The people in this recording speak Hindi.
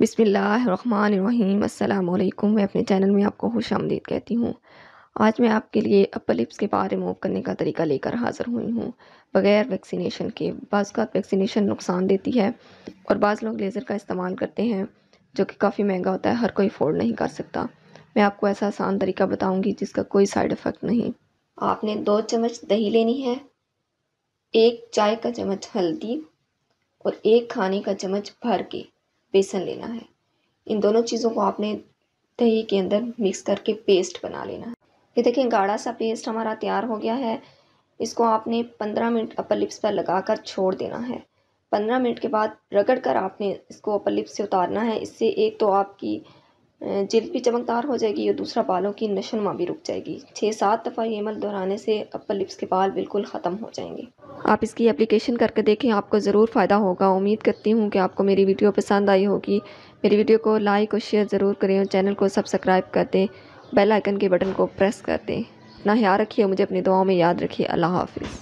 बिस्मिल्लाहिर्रहमानिर्रहीम अस्सलामुअलैकुम। मैं अपने चैनल में आपको खुशामदीद कहती हूँ। आज मैं आपके लिए अपर लिप्स के बाल रिमूव करने का तरीका लेकर हाज़िर हुई हूँ बग़ैर वैक्सीनेशन के। बाज़ औक़ात वैक्सीनेशन नुकसान देती है और बाज़ लोग लेज़र का इस्तेमाल करते हैं जो कि काफ़ी महंगा होता है, हर कोई अफोर्ड नहीं कर सकता। मैं आपको ऐसा आसान तरीका बताऊँगी जिसका कोई साइड इफ़ेक्ट नहीं। आपने 2 चम्मच दही लेनी है, 1 चाय का चम्मच हल्दी और 1 खाने का चम्मच भर के बेसन लेना है। इन दोनों चीज़ों को आपने दही के अंदर मिक्स करके पेस्ट बना लेना है। ये देखें, गाढ़ा सा पेस्ट हमारा तैयार हो गया है। इसको आपने 15 मिनट अपर लिप्स पर लगाकर छोड़ देना है। 15 मिनट के बाद रगड़ कर आपने इसको अपर लिप्स से उतारना है। इससे एक तो आपकी जिल्द भी चमकदार हो जाएगी और दूसरा बालों की नशोनुमा भी रुक जाएगी। 6-7 दफ़ा ये अमल दोहराने से अपर लिप्स के बाल बिल्कुल ख़त्म हो जाएंगे। आप इसकी एप्लीकेशन करके देखें, आपको ज़रूर फ़ायदा होगा। उम्मीद करती हूँ कि आपको मेरी वीडियो पसंद आई होगी। मेरी वीडियो को लाइक और शेयर ज़रूर करें और चैनल को सब्सक्राइब कर दें। बेल आइकन के बटन को प्रेस कर दें। अपना ख्याल रखिए, मुझे अपनी दुआओं में याद रखिए। अल्लाह हाफ़िज़।